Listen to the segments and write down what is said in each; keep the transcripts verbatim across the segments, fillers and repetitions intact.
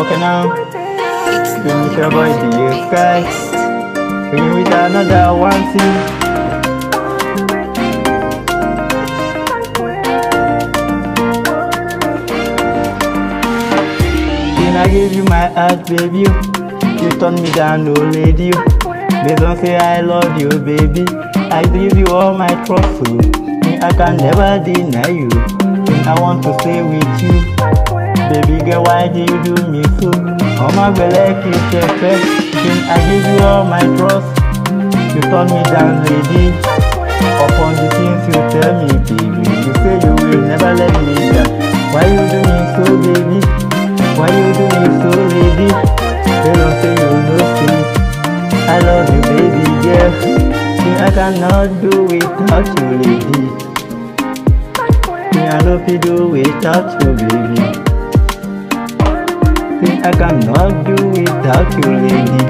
Okay now, It's finish not your boy the the sky. best. Bring with another one scene. Then I give you my heart, baby. You turn me down, no lady. They don't say I love you, baby. I give you all my trust, so I can never deny you. And I want to stay with you. Baby girl, why do you do me so? Oh my belly, kiss your face. Then I give you all my trust. You turn me down, lady. Upon the things you tell me, baby. You say you will never let me down. Why you do me so, baby? Why you do me so, lady? They don't say you know see. I love you, baby girl. See, I cannot do without you, lady. See, I love you do without you, baby. See, I cannot do without you, lady.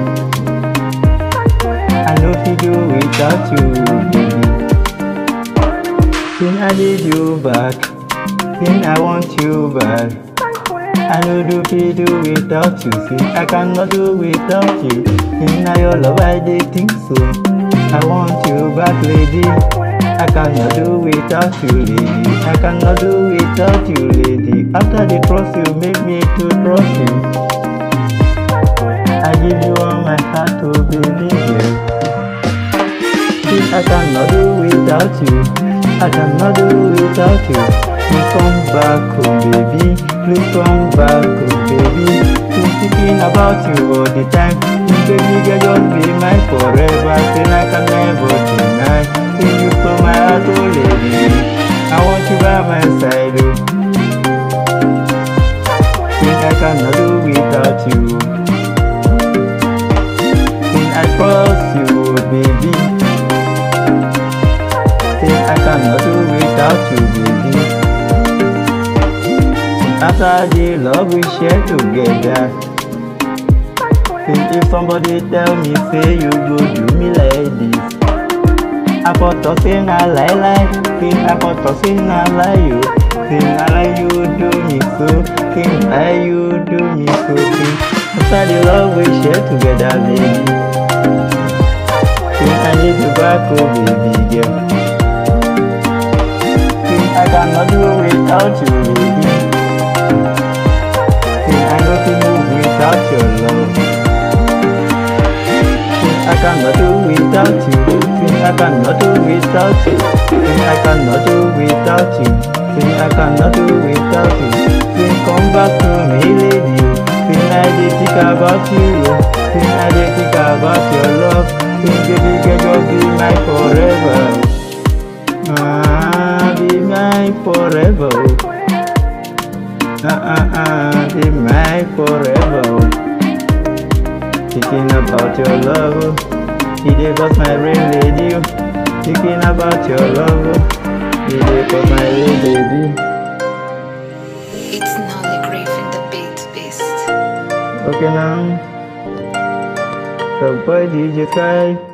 I know if you do without you, baby. Then I need you back. Then I want you back. I know do fi do without you. See, I cannot do without you. Then I your love, I did think so. I want you back, lady. I cannot do without you, lady. I cannot do without you, lady. After the trust you make me to trust you. I give you all my heart, oh baby girl. I cannot do without you. I cannot do without you. Please come back, oh baby. Please come back, oh baby. I'm thinking about you all the time. Baby girl, just be mine forever. Then I can never deny. Till you stole my heart, oh lady. I want you by my side, oh. Think I cannot do without you. Think I trust you, baby. I cannot do without you, baby. After the love we share together, think if somebody tell me say you go do me like this, I for to say na lie lie. Think I for to say na lie you. Think I lie you do me so. Think I you do me so. Think after the love we share together, baby. Think I need you back, oh baby girl. I cannot do without you, lady. See, I know to move without your love. See, I cannot do without you. See, I cannot do without you. See, I cannot do without you. See, I cannot do without you. See, come back to me, lady. See, I did think about you. See, I did think about your love. See, baby girl, just be mine forever. Ah, be mine forever. Ah, ah, ah, be mine forever. Thinking about your love, it dey bust my brain, lady. Thinking about your love, it dey bust my brain, baby. It's not the grave in the beat beast. Okay now, the boy D J Sky.